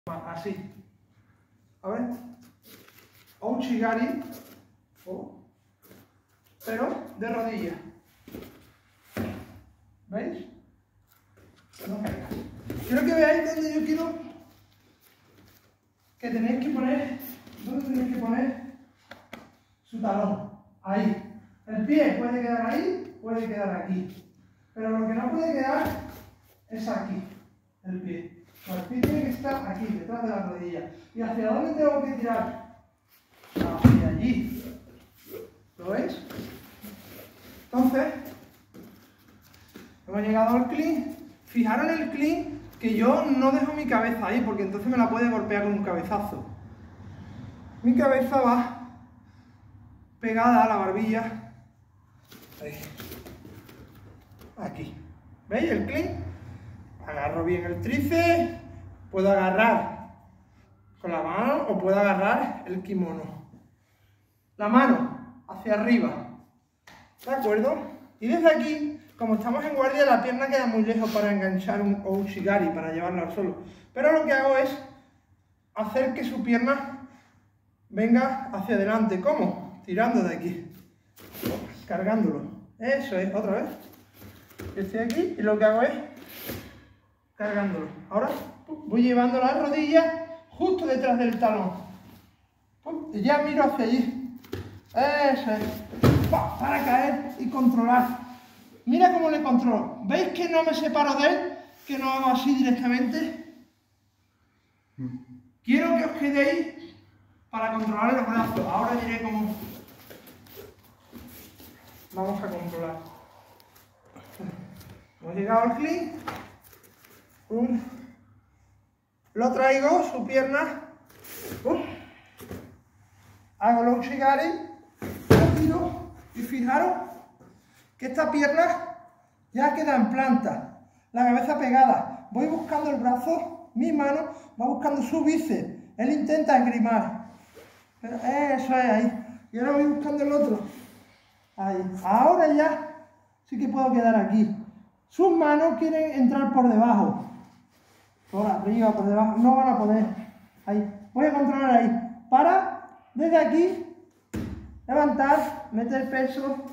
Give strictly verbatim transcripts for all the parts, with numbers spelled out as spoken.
Así. A ver. Ouchigari. Oh. Pero de rodillas. ¿Veis? No caiga. Quiero que veáis dónde yo quiero que tenéis que poner. ¿Dónde tenéis que poner su talón? Ahí. El pie puede quedar ahí, puede quedar aquí. Pero lo que no puede quedar es aquí, el pie. El pie tiene que estar aquí, detrás de la rodilla. ¿Y hacia dónde tengo que tirar? Hacia allí. ¿Lo veis? Entonces, hemos llegado al clean. Fijaros en el clean que yo no dejo mi cabeza ahí, porque entonces me la puede golpear con un cabezazo. Mi cabeza va pegada a la barbilla. Ahí. Aquí. ¿Veis el clean? Agarro bien el tríceps, puedo agarrar con la mano o puedo agarrar el kimono. La mano hacia arriba, ¿de acuerdo? Y desde aquí, como estamos en guardia, la pierna queda muy lejos para enganchar un ouchigari, para llevarla al suelo. Pero lo que hago es hacer que su pierna venga hacia adelante. ¿Cómo? Tirando de aquí, cargándolo. Eso es, otra vez. Estoy aquí y lo que hago es cargándolo. Ahora voy llevando la rodilla justo detrás del talón. Y ya miro hacia allí. Eso es. Para caer y controlar. Mira cómo le controlo. ¿Veis que no me separo de él? Que no hago así directamente. Quiero que os quedéis para controlar los brazos. Ahora diré cómo vamos a controlar. Hemos llegado al clean. Um, lo traigo, su pierna, um, hago el ouchigari, lo tiro y fijaros que esta pierna ya queda en planta, la cabeza pegada. Voy buscando el brazo, mi mano va buscando su bíceps, él intenta esgrimar, pero eso es ahí, y ahora voy buscando el otro, ahí. Ahora ya sí que puedo quedar aquí. Sus manos quieren entrar por debajo. Por arriba, por debajo, no van a poder. Ahí, voy a controlar ahí. Para, desde aquí, levantar, meter peso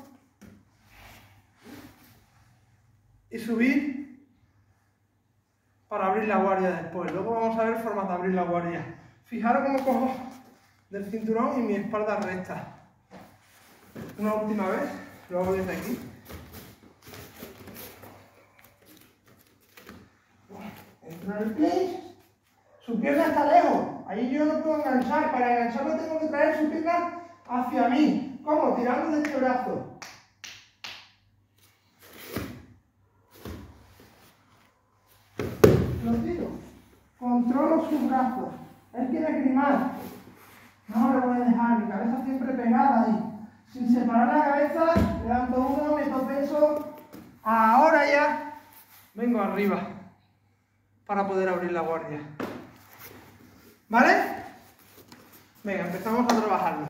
y subir para abrir la guardia después. Luego vamos a ver formas de abrir la guardia. Fijaros cómo cojo del cinturón y mi espalda recta. Una última vez, lo hago desde aquí. Entro en el clinch, su pierna está lejos, ahí yo no puedo enganchar, para engancharlo tengo que traer su pierna hacia mí. ¿Cómo? Tirando de este brazo. Lo tiro, controlo sus brazos, él quiere esgrimar, no lo voy a dejar, mi cabeza siempre pegada ahí, sin separar la cabeza, levanto uno, meto peso, ahora ya vengo arriba para poder abrir la guardia. ¿Vale? Venga, empezamos a trabajarlo.